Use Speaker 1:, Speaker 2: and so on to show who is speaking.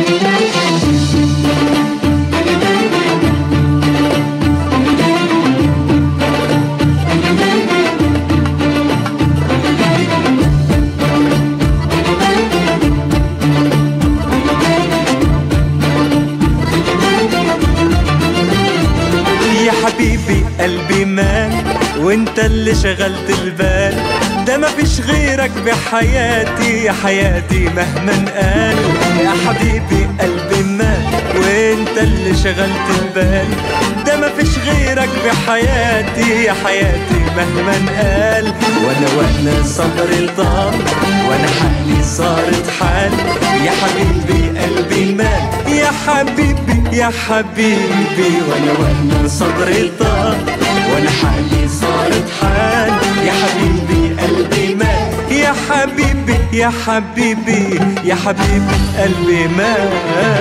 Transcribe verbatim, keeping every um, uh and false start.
Speaker 1: حبيبي قلبي مال وانت اللي شغلت البال، ده مفيش غيرك بحياتي يا حياتي مهما قال. يا حبيبي قلبي مال وانت اللي شغلت البال، ده مفيش غيرك بحياتي يا حياتي مهما قال. وانا وانا صبري طال وانا حالي صارت حال، يا حبيبي قلبي مال يا حبيبي يا حبيبي. وانا وانا صبري طال وانا حالي صارت حال، يا حبيبي قلبي مال يا حبيبي يا حبيبي يا حبيبي قلبي مال.